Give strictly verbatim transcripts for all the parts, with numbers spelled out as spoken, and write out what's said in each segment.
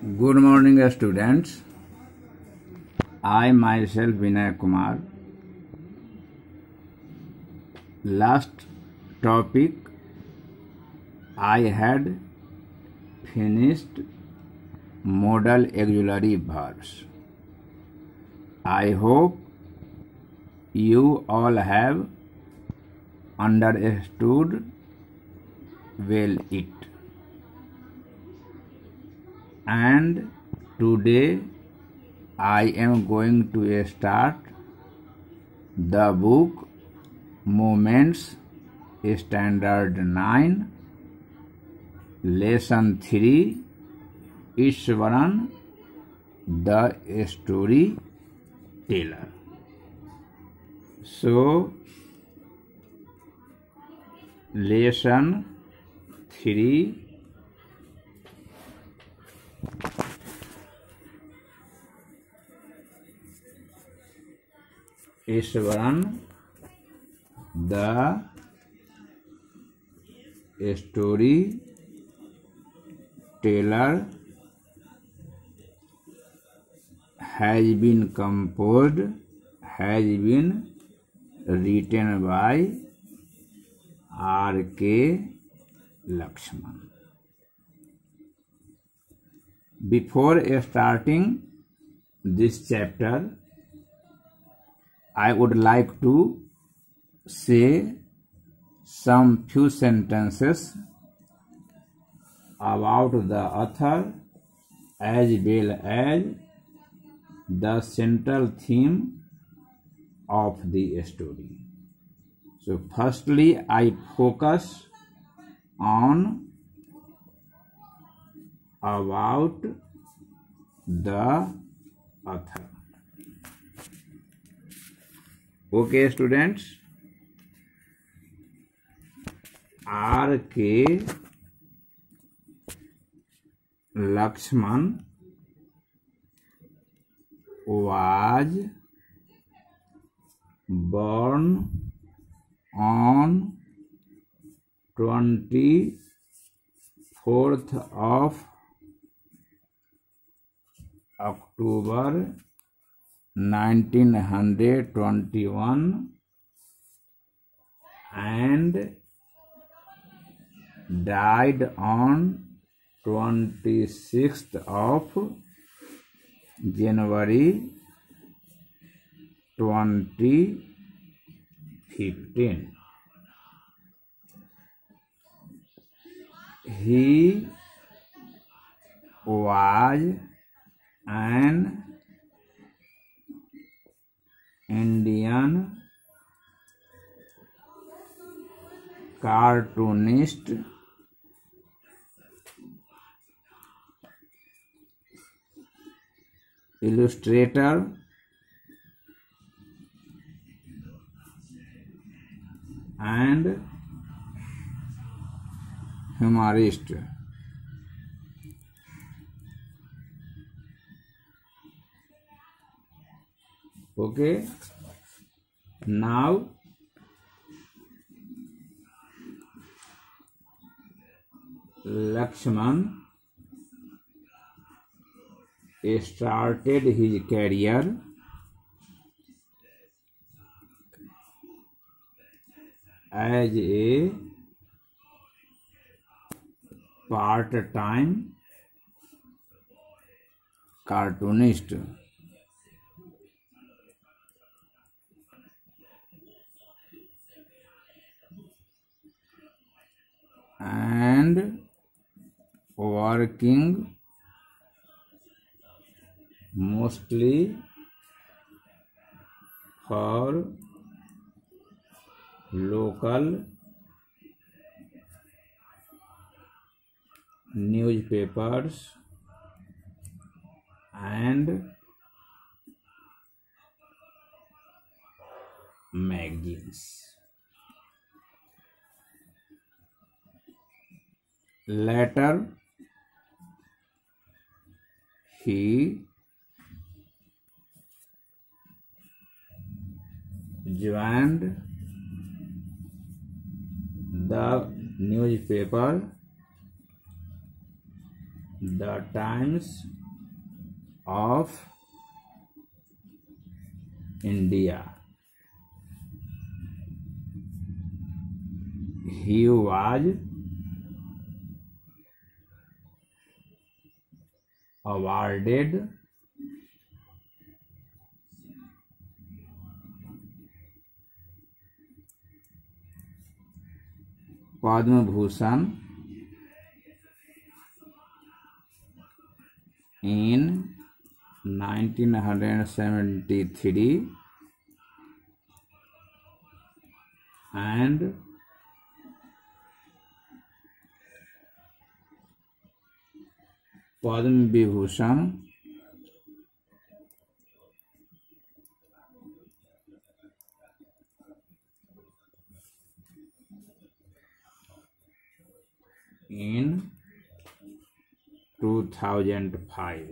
Good morning, students. I myself Vinay Kumar. Last topic I had finished modal auxiliary verbs. I hope you all have understood well it. And today I am going to start the book Moments Standard nine, Lesson three, Ishwaran, the Storyteller. So, Lesson three, Ishwaran, the Storyteller, has been composed, has been written by R K Lakshman. Before starting this chapter, I would like to say some few sentences about the author as well as the central theme of the story. So firstly, I focus on about the author. Okay, students. R K Lakshman was born on twenty-fourth of October nineteen twenty-one and died on twenty-sixth of January twenty fifteen. He was an Indian cartoonist, illustrator, and humorist. Okay, now Lakshman started his career as a part-time cartoonist. And working mostly for local newspapers and magazines. Later, he joined the newspaper the times of India. He was awarded Padma Bhushan in nineteen seventy-three and Padma Vibhushan in two thousand five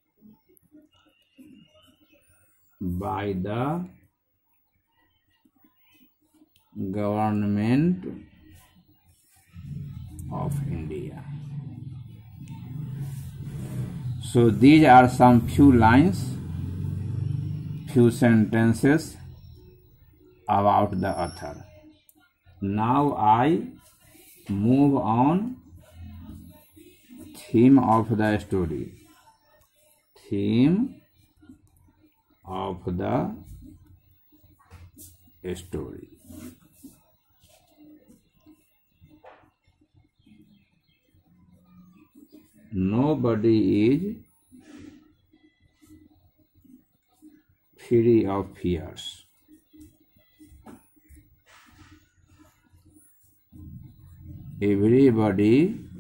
by the Government of India. So these are some few lines, few sentences about the author. Now I move on theme of the story. Theme of the story. Nobody is free of fears. Everybody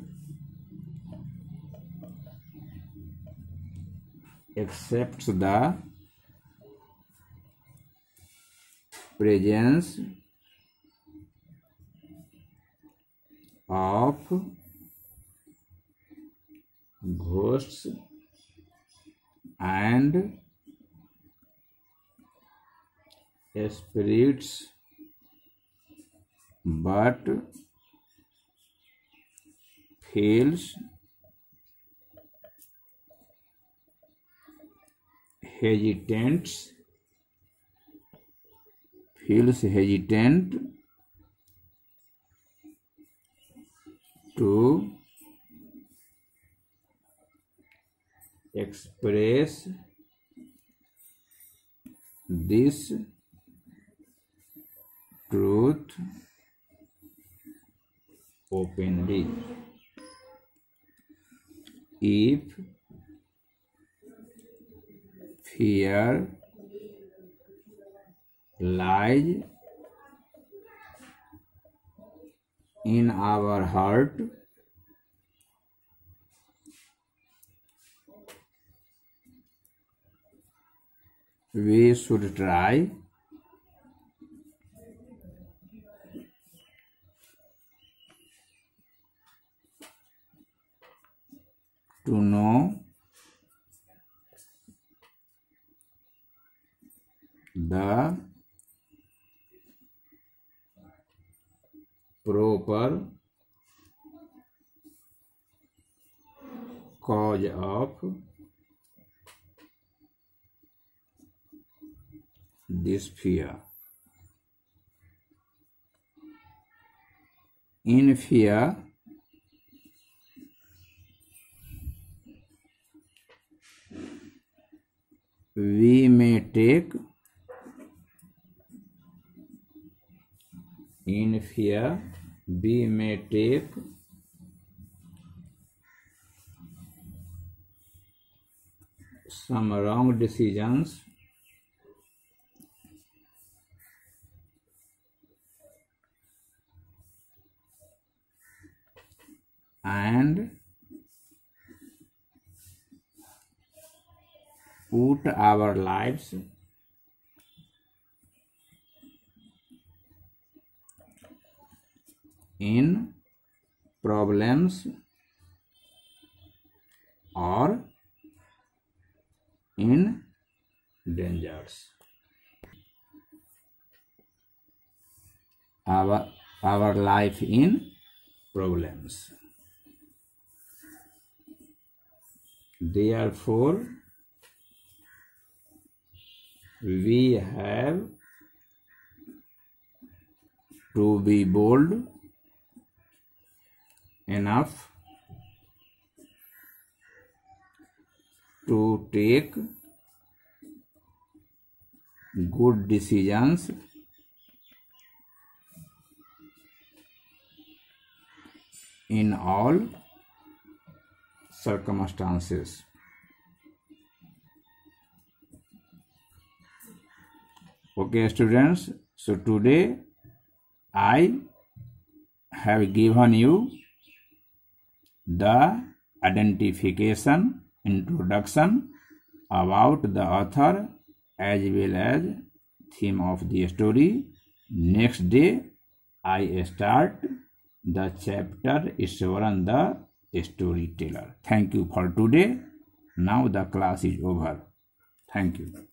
accepts the presence of ghosts and spirits, but feels hesitant feels hesitant to express this truth openly. If fear lies in our heart, we should try to know the proper cause of this fear. In fear, we may take in fear we may take some wrong decisions and put our lives in problems or in dangers. Our, our life in problems. Therefore, we have to be bold enough to take good decisions in all circumstances. Okay, students, so today I have given you the identification, introduction about the author as well as theme of the story. Next day I start the chapter Ishwaran the storyteller. Thank you for today. Now the class is over. Thank you.